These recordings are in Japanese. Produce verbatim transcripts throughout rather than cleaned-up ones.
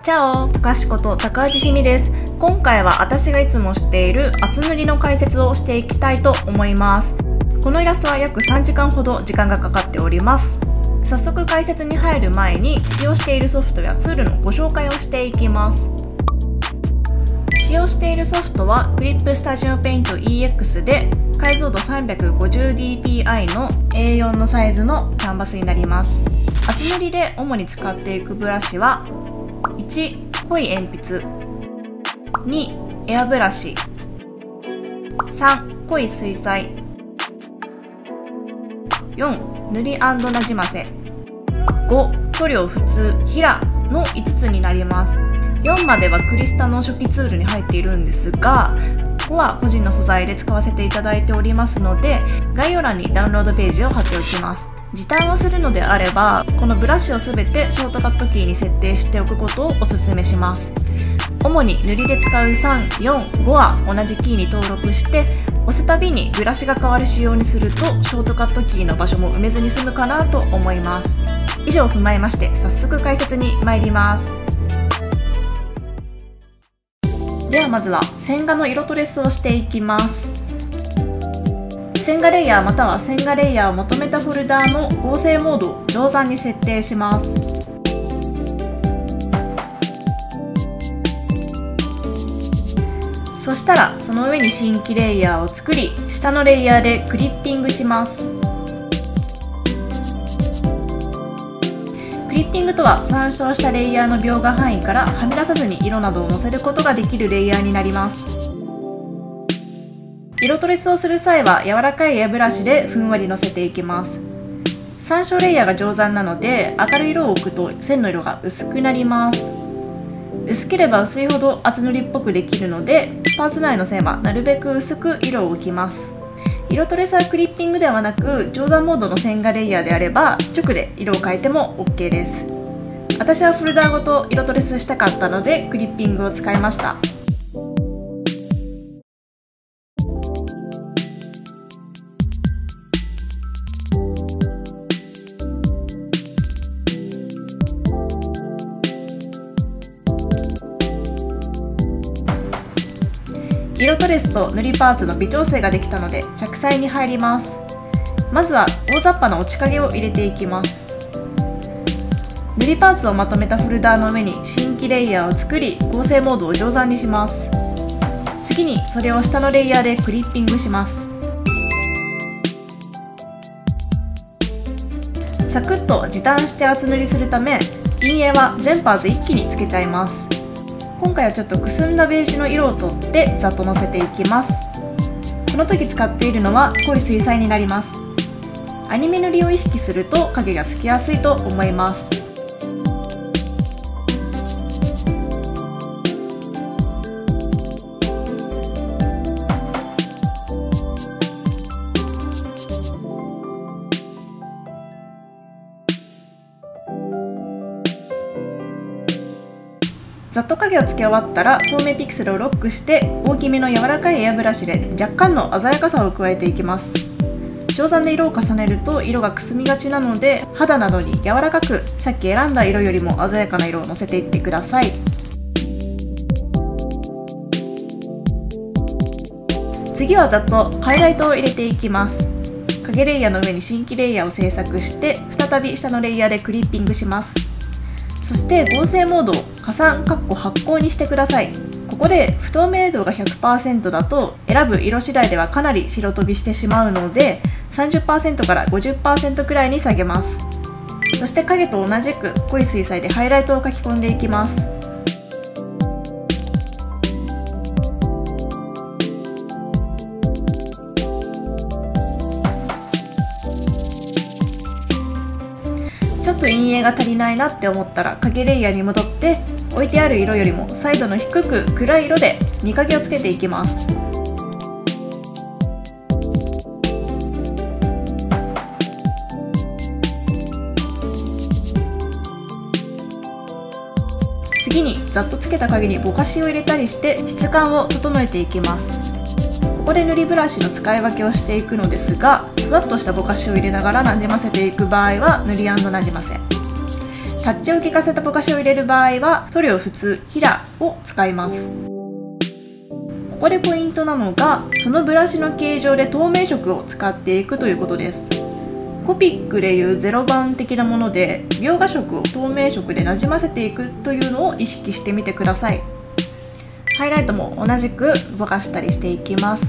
チャオ、たかしこと高橋ひみです。今回は私がいつもしている厚塗りの解説をしていきたいと思います。このイラストは約さんじかんほど時間がかかっております。早速解説に入る前に使用しているソフトやツールのご紹介をしていきます。使用しているソフトは Clip Studio Paint イーエックス で解像度 さんびゃくごじゅうディーピーアイ の エーよん のサイズのキャンバスになります。厚塗りで主に使っていくブラシはいち濃い鉛筆、にエアブラシ、さん濃い水彩、よん塗り&なじませ、ご塗料普通平のいつつになります。よんまではクリスタの初期ツールに入っているんですが、ごは個人の素材で使わせていただいておりますので、概要欄にダウンロードページを貼っておきます。時短をするのであれば、このブラシをすべてショートカットキーに設定しておくことをおすすめします。主に塗りで使うさん、よん、ごは同じキーに登録して、押すたびにブラシが変わる仕様にするとショートカットキーの場所も埋めずに済むかなと思います。以上を踏まえまして早速解説に参ります。ではまずは線画の色トレスをしていきます。線画レイヤーまたは線画レイヤーをまとめたフォルダーの合成モードを上算に設定します。そしたらその上に新規レイヤーを作り、下のレイヤーでクリッピングします。クリッピングとは参照したレイヤーの描画範囲からはみ出さずに色などをのせることができるレイヤーになります。色トレスをする際は柔らかいエアブラシでふんわりのせていきます。参照レイヤーが上算なので明るい色を置くと線の色が薄くなります。薄ければ薄いほど厚塗りっぽくできるので、パーツ内の線はなるべく薄く色を置きます。色トレスはクリッピングではなく上段モードの線画レイヤーであれば直で色を変えても オーケー です。私はフォルダーごと色トレスしたかったのでクリッピングを使いました。色トレスと塗りパーツの微調整ができたので着彩に入ります。まずは大雑把な落ち影を入れていきます。塗りパーツをまとめたフォルダーの上に新規レイヤーを作り、合成モードを上算にします。次にそれを下のレイヤーでクリッピングします。サクッと時短して厚塗りするため、陰影は全パーツ一気につけちゃいます。今回はちょっとくすんだベージュの色をとってざっとのせていきます。この時使っているのは濃い水彩になります。アニメ塗りを意識すると影がつきやすいと思います。ざっと影をつけ終わったら透明ピクセルをロックして大きめの柔らかいエアブラシで若干の鮮やかさを加えていきます。上算で色を重ねると色がくすみがちなので、肌などに柔らかくさっき選んだ色よりも鮮やかな色をのせていってください。次はざっとハイライトを入れていきます。影レイヤーの上に新規レイヤーを制作して再び下のレイヤーでクリッピングします。そして合成モードを加算（発光）にしてください。ここで不透明度が ひゃくパーセント だと選ぶ色次第ではかなり白飛びしてしまうので さんじゅっパーセント から ごじゅっパーセント くらいに下げます。そして影と同じく濃い水彩でハイライトを描き込んでいきます。ちょっと陰影が足りないなって思ったら影レイヤーに戻って置いてある色よりも彩度の低く暗い色でに影をつけていきます。次にざっとつけた影にぼかしを入れたりして質感を整えていきます。ここで塗りブラシの使い分けをしていくのですが、ふわっとしたぼかしを入れながらなじませていく場合は塗り&なじませ、 タッチを効かせたぼかしを入れる場合は塗料普通ヒラを使います。ここでポイントなのが、そのブラシの形状で透明色を使っていくということです。コピックでいうゼロばん的なもので、描画色を透明色でなじませていくというのを意識してみてください。ハイライトも同じくぼかしたりしていきます。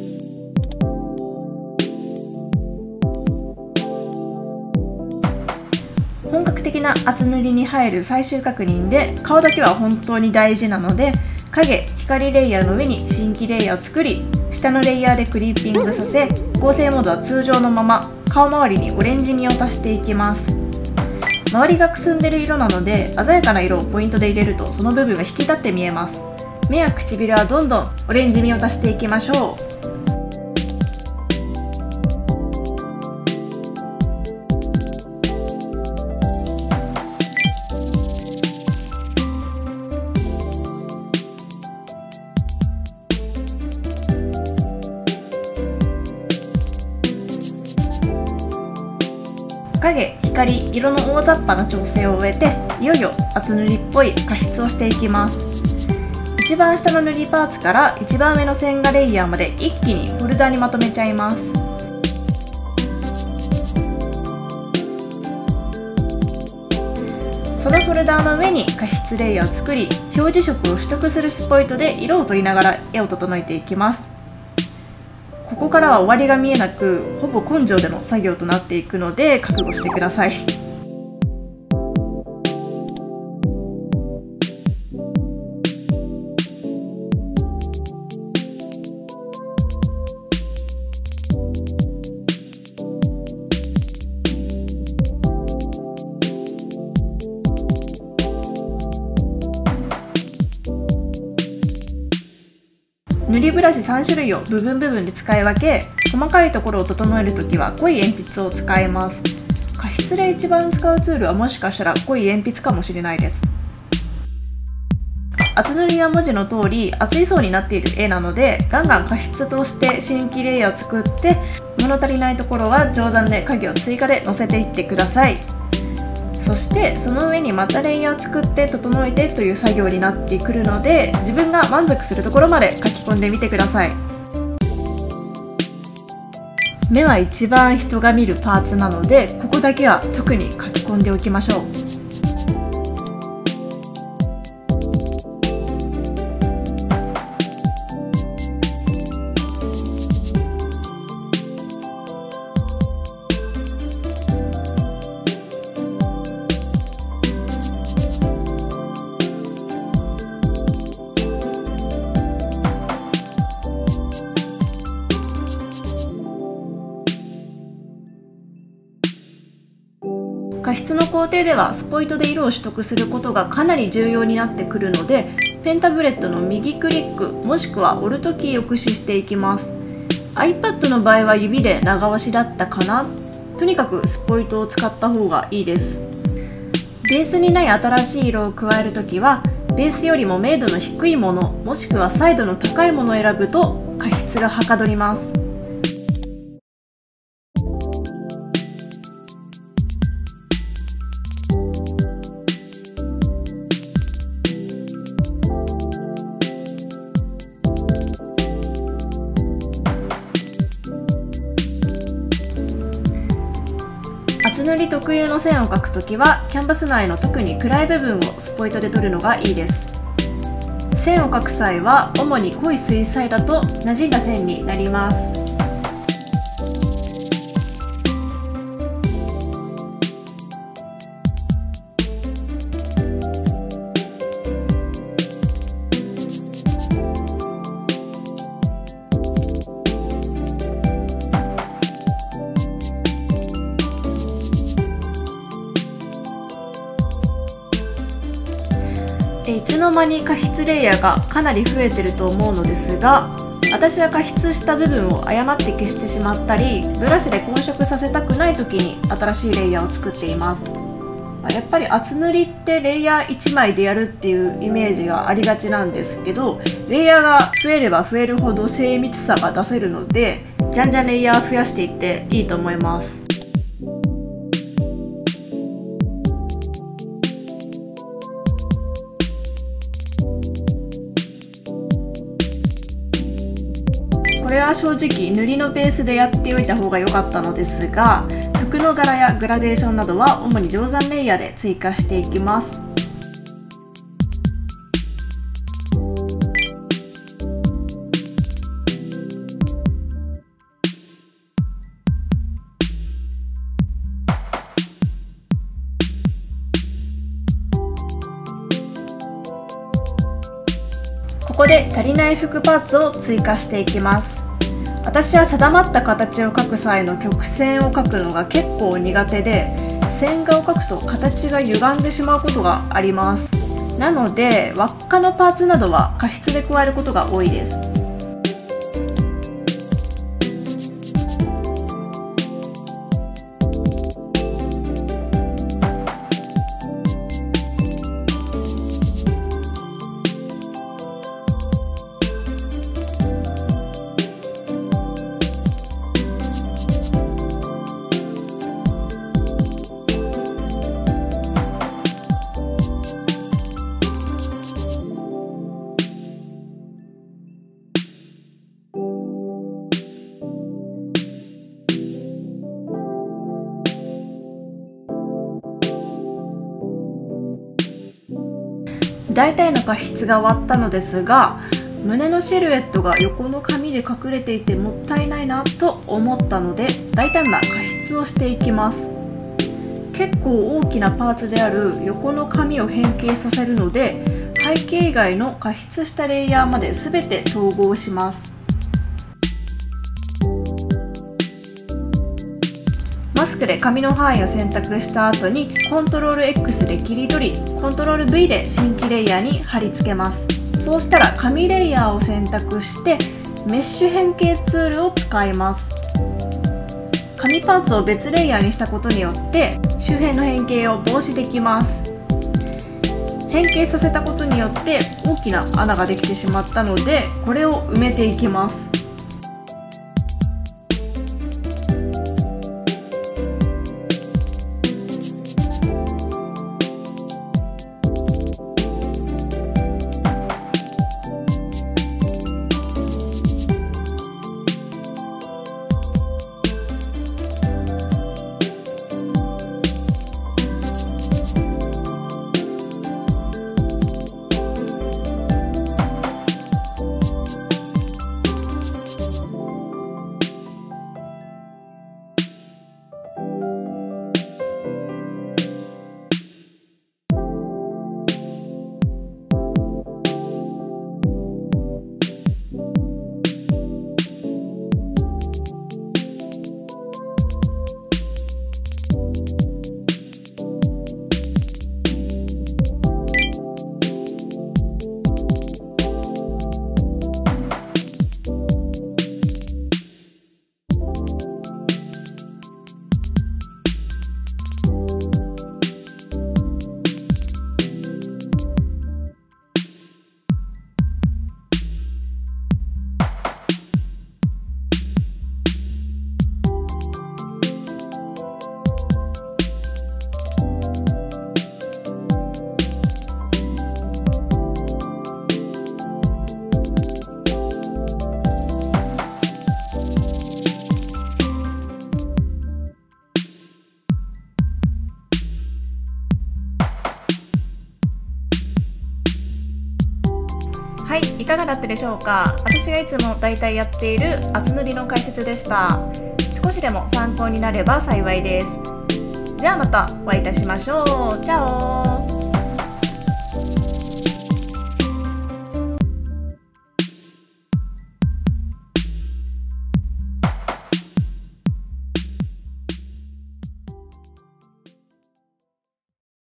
本格的な厚塗りに入る最終確認で、顔だけは本当に大事なので、影・光レイヤーの上に新規レイヤーを作り、下のレイヤーでクリッピングさせ、合成モードは通常のまま顔周りにオレンジ味を足していきます。周りがくすんでる色なので、鮮やかな色をポイントで入れるとその部分が引き立って見えます。目や唇はどんどんオレンジ味を足していきましょう。影、光、色の大雑把な調整を終えて、いよいよ厚塗りっぽい加筆をしていきます。一番下の塗りパーツから一番上の線画レイヤーまで一気にフォルダにまとめちゃいます。そのフォルダーの上に加筆レイヤーを作り、表示色を取得するスポイトで色を取りながら絵を整えていきます。ここからは終わりが見えなく、ほぼ根性での作業となっていくので覚悟してください。塗りブラシさんしゅるいを部分部分で使い分け、細かいところを整えるときは濃い鉛筆を使います。加筆で一番使うツールはもしかしたら濃い鉛筆かもしれないです。厚塗りや文字の通り厚い層になっている絵なので、ガンガン加筆として新規レイヤーを作って、物足りないところは定山で影を追加で乗せていってください。そしてその上にまたレイヤーを作って整えてという作業になってくるので、自分が満足するところまで書き込んでみてください。目は一番人が見るパーツなので、ここだけは特に書き込んでおきましょう。加筆の工程ではスポイトで色を取得することがかなり重要になってくるので、ペンタブレットの右クリックもしくはオルトキーを駆使していきます。 iPad の場合は指で長押しだったかな。とにかくスポイトを使った方がいいです。ベースにない新しい色を加えるときは、ベースよりも明度の低いものもしくは彩度の高いものを選ぶと加筆がはかどります。厚塗り特有の線を描くときは、キャンバス内の特に暗い部分をスポイトで取るのがいいです。線を描く際は主に濃い水彩だと馴染んだ線になります。いつの間に加筆レイヤーがかなり増えてると思うのですが、私は加筆した部分を誤って消してしまったり、ブラシで混色させたくない時に新しいレイヤーを作っています。やっぱり厚塗りってレイヤーいちまいでやるっていうイメージがありがちなんですけど、レイヤーが増えれば増えるほど精密さが出せるので、じゃんじゃんレイヤー増やしていっていいと思います。 れは正直塗りのベースでやっておいた方が良かったのですが、服の柄やグラデーションなどは主に定山レイヤーで追加していきます。ここで足りない服パーツを追加していきます。私は定まった形を描く際の曲線を描くのが結構苦手で、線画を描くと形が歪んでしまうことがあります。なので輪っかのパーツなどは加筆で加えることが多いです。大体の加筆が終わったのですが、胸のシルエットが横の紙で隠れていてもったいないなと思ったので、大胆な加筆をしていきます。結構大きなパーツである横の紙を変形させるので、背景以外の加筆したレイヤーまで全て統合します。マスクで紙の範囲を選択した後に コントロールエックス で切り取り コントロールブイ で新規レイヤーに貼り付けます。そうしたら紙レイヤーを選択してメッシュ変形ツールを使います。紙パーツを別レイヤーにしたことによって周辺の変形を防止できます。変形させたことによって大きな穴ができてしまったので、これを埋めていきます。はい、いかがだったでしょうか。私がいつもだいたいやっている厚塗りの解説でした。少しでも参考になれば幸いです。ではまたお会いいたしましょう。チャオ。